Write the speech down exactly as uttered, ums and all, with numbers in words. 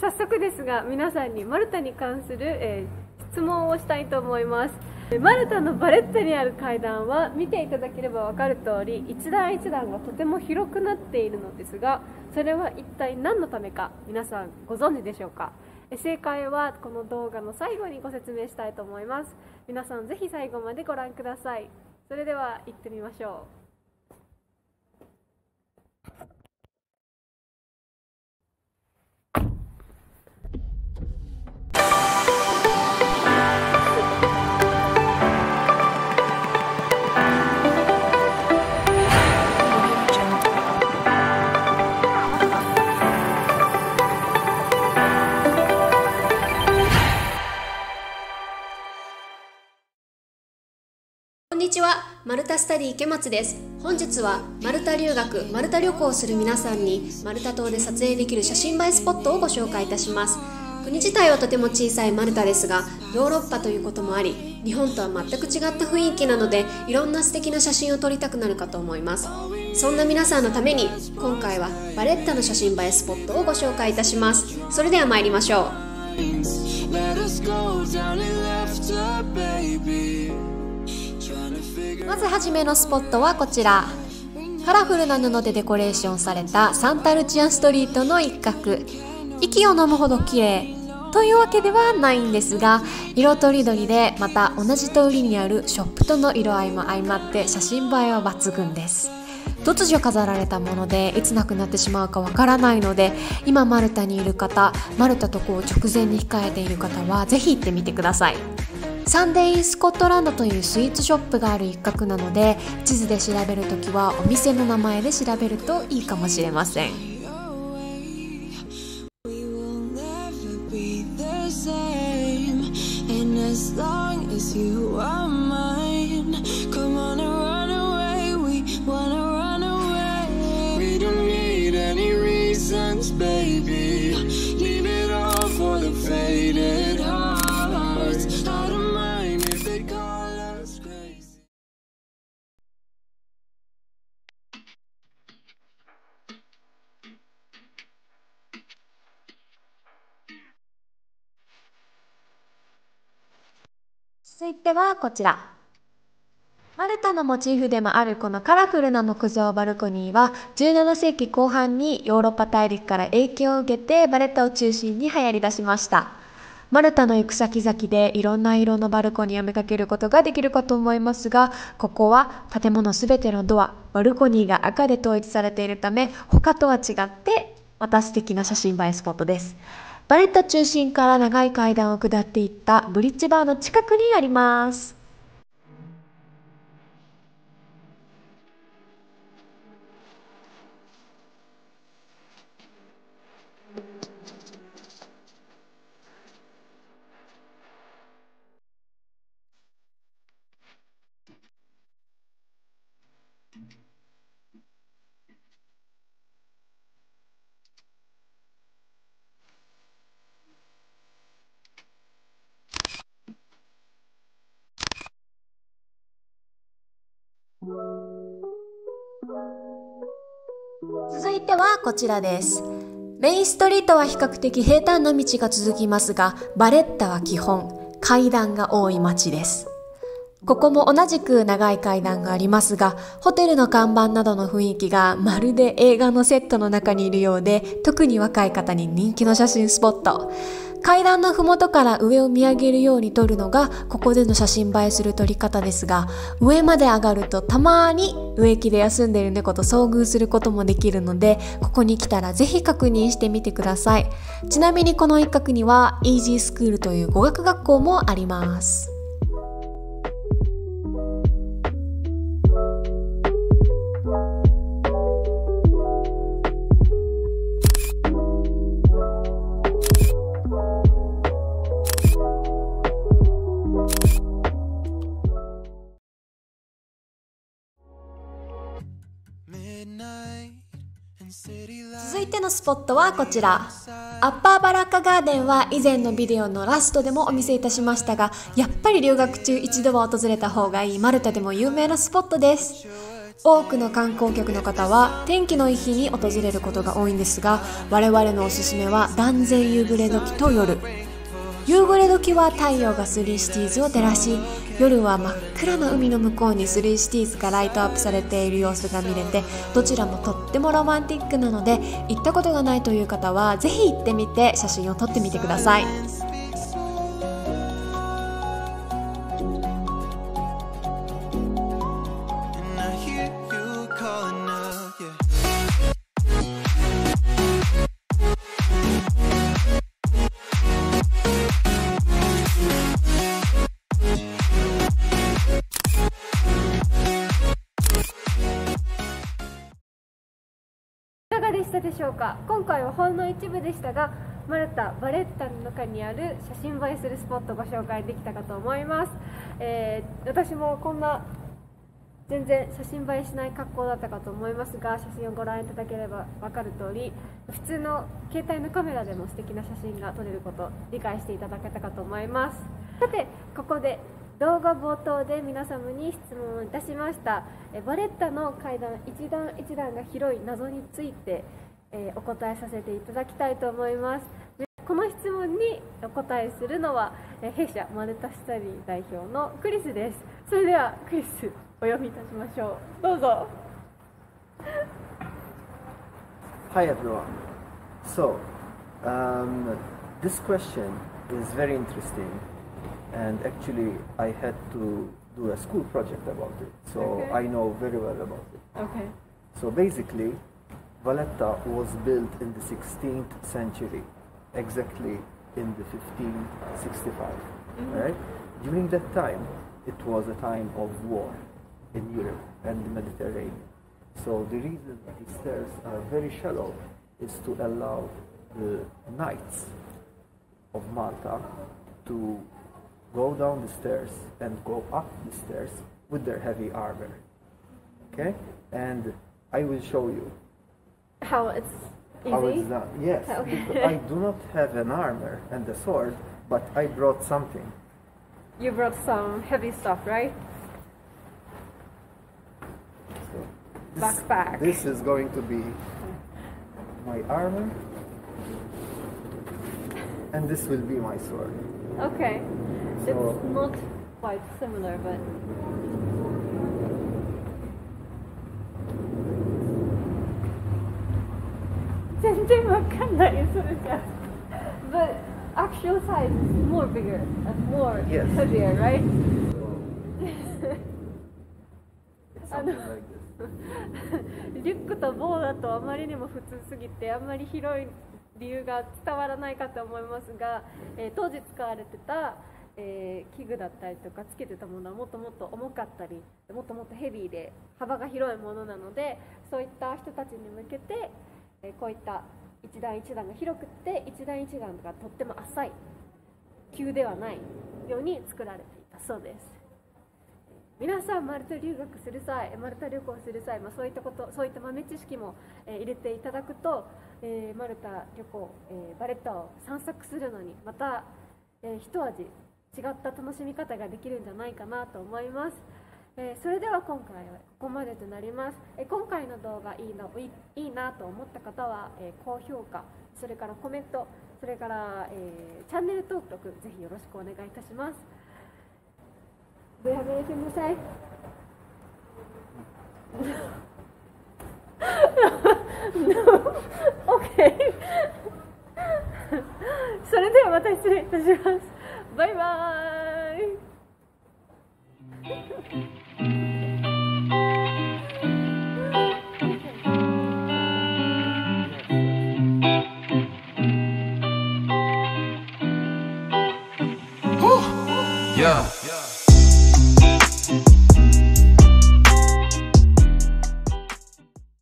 早速ですが皆さんにマルタに関する、えー、質問をしたいと思います。マルタのバレッタにある階段は見ていただければ分かる通り一段一段がとても広くなっているのですが、それは一体何のためか皆さんご存知でしょうか。正解はこの動画の最後にご説明したいと思います。皆さんぜひ最後までご覧ください。それでは行ってみましょう。 こんにちは、マルタスタディ池松です。本日はマルタ留学、マルタ旅行をする皆さんにマルタ島で撮影できる写真映えスポットをご紹介いたします。国自体はとても小さいマルタですが、ヨーロッパということもあり、日本とは全く違った雰囲気なので、いろんな素敵な写真を撮りたくなるかと思います。そんな皆さんのために今回はバレッタの写真映えスポットをご紹介いたします。それでは参りましょう。まずはじめのスポットはこちら。カラフルな布でデコレーションされたサンタルチアンストリートの一角。息を飲むほど綺麗というわけではないんですが、色とりどりでまた同じ通りにあるショップとの色合いも相まって写真映えは抜群です。突如飾られたものでいつなくなってしまうかわからないので、今マルタにいる方、マルタ渡航を直前に控えている方はぜひ行ってみてください。サンデーインスコットランドというスイーツショップがある一角なので、地図で調べるときはお店の名前で調べるといいかもしれません。続いてはこちら。マルタのモチーフでもあるこのカラフルな木造バルコニーはじゅうななせいきこう半にヨーロッパ大陸から影響を受けてバレッタを中心に流行り出しました。マルタの行く先々でいろんな色のバルコニーを見かけることができるかと思いますが、ここは建物すべてのドア、バルコニーが赤で統一されているため、他とは違ってまた素敵な写真映えスポットです。バレッタ中心から長い階段を下っていったブリッジバーの近くにあります。続いてはこちらです。メインストリートは比較的平坦な道が続きますが、バレッタは基本階段が多い街です。ここも同じく長い階段がありますが、ホテルの看板などの雰囲気がまるで映画のセットの中にいるようで、特に若い方に人気の写真スポット。階段のふもとから上を見上げるように撮るのがここでの写真映えする撮り方ですが、上まで上がるとたまに植木で休んでいる猫と遭遇することもできるので、ここに来たらぜひ確認してみてください。ちなみにこの一角にはイージースクールという語学学校もあります。続いてのスポットはこちら。アッパーバラッカガーデンは以前のビデオのラストでもお見せいたしましたが、やっぱり留学中一度は訪れた方がいいマルタでも有名なスポットです。 多くの観光客の方は天気のいい日に訪れることが多いんですが、我々のおすすめは断然夕暮れ時と夜。夕暮れ時は太陽がスリーシティーズを照らし、夜は真っ暗な海の向こうにスリーシティーズがライトアップされている様子が見れて、どちらもとってもロマンティックなので、行ったことがないという方はぜひ行ってみて写真を撮ってみてください。 いかがでしたでしょうか。今回はほんの一部でしたが、マルタ・バレッタの中にある写真映えするスポットをご紹介できたかと思います。えー、私もこんな全然写真映えしない格好だったかと思いますが、写真をご覧いただければ分かる通り、普通の携帯のカメラでも素敵な写真が撮れることを理解していただけたかと思います。さて、ここで動画冒頭で皆様に質問をいたしました。えバレッタの階段一段一段が広い謎について、えー、お答えさせていただきたいと思います。この質問にお答えするのは、え弊社マルタスタディ代表のクリスです。それではクリス、お読みいたしましょう。どうぞ。 Hi everyone. So, um, this question is very interesting, and actually I had to do a school project about it, so okay. I know very well about it. Okay. So basically, Valletta was built in the sixteenth century, exactly in the fifteen sixty-five, mm-hmm. right? During that time, it was a time of war in Europe and the Mediterranean. So the reason the stairs are very shallow is to allow the knights of Malta to go down the stairs and go up the stairs with their heavy armor. Okay? And I will show you how it's easy? How it's done. Yes, okay. Because I do not have an armor and a sword, but I brought something. You brought some heavy stuff, right? So this, Backpack. This is going to be my armor, and this will be my sword. Okay. So, it's not quite similar, but but actual size is more bigger and more yes. heavier, right? It's something like this. リュックと棒だとあまりにも普通すぎてあんまり広い理由が伝わらないかと思いますが、えー、当時使われてた、えー、器具だったりとかつけてたものはもっともっと重かったりもっともっとヘビーで幅が広いものなので、そういった人たちに向けて、えー、こういった一段一段が広くって一段一段がとっても浅い急ではないように作られていたそうです。皆さんマルタ留学する際、マルタ旅行する際、まあ、そういったことそういった豆知識も、えー、入れていただくと、えー、マルタ旅行、えー、バレッタを散策するのにまた、えー、一味違った楽しみ方ができるんじゃないかなと思います。えー、それでは今回はここまでとなります。えー、今回の動画いいのいい、いいなと思った方は、えー、高評価、それからコメント、それから、えー、チャンネル登録ぜひよろしくお願いいたします。Do you have anything to say? No. Okay. それではまた失礼いたします。バイバイ。 Yeah.